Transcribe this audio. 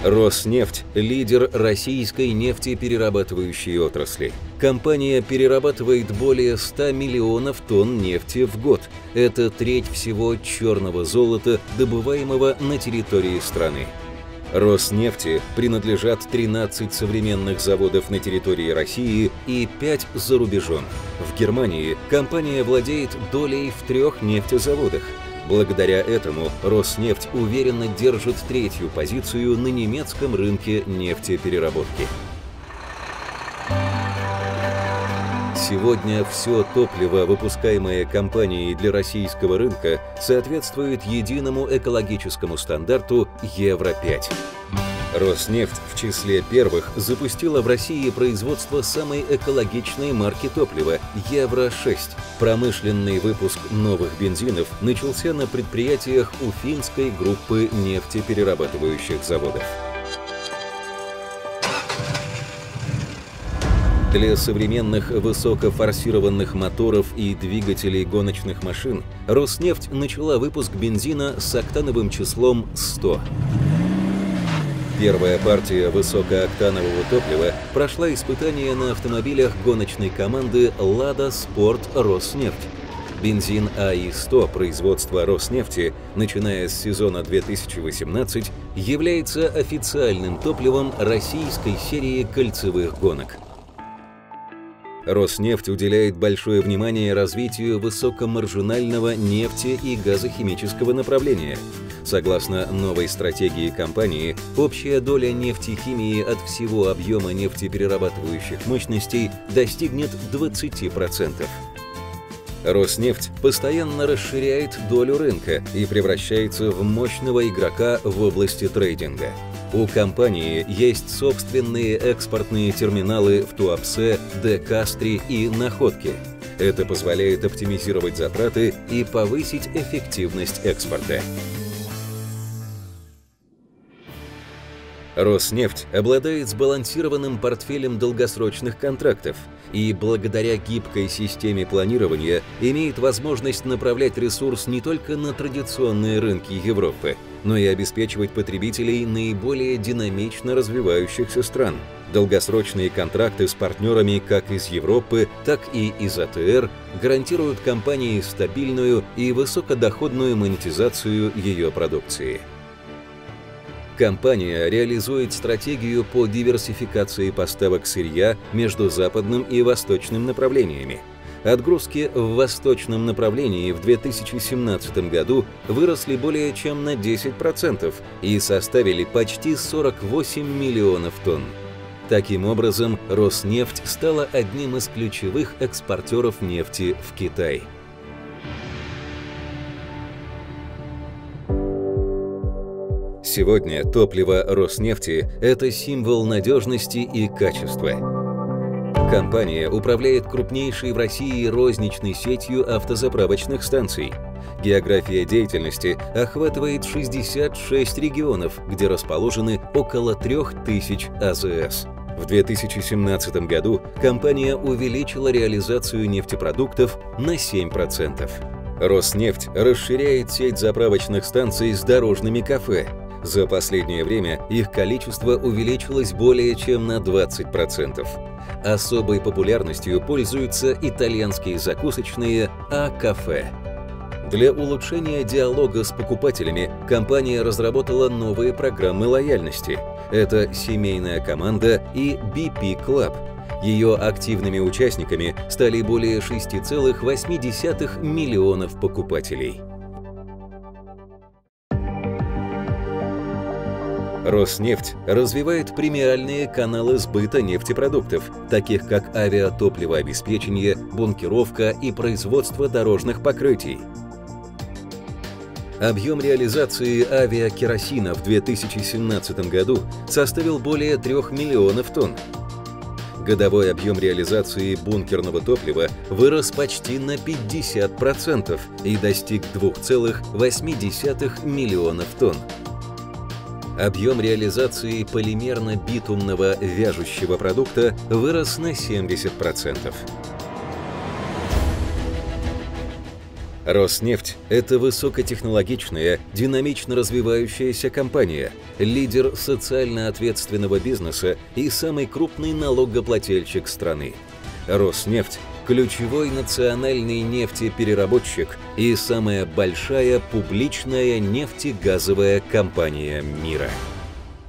Роснефть – лидер российской нефтеперерабатывающей отрасли. Компания перерабатывает более 100 миллионов тонн нефти в год. Это треть всего черного золота, добываемого на территории страны. Роснефти принадлежат 13 современных заводов на территории России и 5 за рубежом. В Германии компания владеет долей в 3 нефтезаводах. Благодаря этому Роснефть уверенно держит 3-ю позицию на немецком рынке нефтепереработки. Сегодня все топливо, выпускаемое компанией для российского рынка, соответствует единому экологическому стандарту Евро-5. Роснефть в числе первых запустила в России производство самой экологичной марки топлива – Евро-6. Промышленный выпуск новых бензинов начался на предприятиях Уфимской группы нефтеперерабатывающих заводов. Для современных высокофорсированных моторов и двигателей гоночных машин Роснефть начала выпуск бензина с октановым числом 100. Первая партия высокооктанового топлива прошла испытания на автомобилях гоночной команды «Лада Спорт Роснефть». Бензин АИ-100 производства Роснефти, начиная с сезона 2018, является официальным топливом российской серии кольцевых гонок. Роснефть уделяет большое внимание развитию высокомаржинального нефти- и газохимического направления. Согласно новой стратегии компании, общая доля нефтехимии от всего объема нефтеперерабатывающих мощностей достигнет 20%. Роснефть постоянно расширяет долю рынка и превращается в мощного игрока в области трейдинга. У компании есть собственные экспортные терминалы в Туапсе, Де-Кастре и Находке. Это позволяет оптимизировать затраты и повысить эффективность экспорта. Роснефть обладает сбалансированным портфелем долгосрочных контрактов и благодаря гибкой системе планирования имеет возможность направлять ресурс не только на традиционные рынки Европы, но и обеспечивать потребителей наиболее динамично развивающихся стран. Долгосрочные контракты с партнерами как из Европы, так и из АТР гарантируют компании стабильную и высокодоходную монетизацию ее продукции. Компания реализует стратегию по диверсификации поставок сырья между западным и восточным направлениями. Отгрузки в восточном направлении в 2017 году выросли более чем на 10% и составили почти 48 миллионов тонн. Таким образом, Роснефть стала одним из ключевых экспортеров нефти в Китай. Сегодня топливо Роснефти – это символ надежности и качества. Компания управляет крупнейшей в России розничной сетью автозаправочных станций. География деятельности охватывает 66 регионов, где расположены около 3000 АЗС. В 2017 году компания увеличила реализацию нефтепродуктов на 7%. Роснефть расширяет сеть заправочных станций с дорожными кафе. За последнее время их количество увеличилось более чем на 20%. Особой популярностью пользуются итальянские закусочные А-кафе. Для улучшения диалога с покупателями компания разработала новые программы лояльности. Это «Семейная команда» и BP Club. Ее активными участниками стали более 6,8 миллионов покупателей. Роснефть развивает премиальные каналы сбыта нефтепродуктов, таких как авиатопливообеспечение, бункеровка и производство дорожных покрытий. Объем реализации авиакеросина в 2017 году составил более 3 миллионов тонн. Годовой объем реализации бункерного топлива вырос почти на 50% и достиг 2,8 миллионов тонн. Объем реализации полимерно-битумного вяжущего продукта вырос на 70%. Роснефть – это высокотехнологичная, динамично развивающаяся компания, лидер социально ответственного бизнеса и самый крупный налогоплательщик страны. Роснефть – ключевой национальный нефтепереработчик и самая большая публичная нефтегазовая компания мира.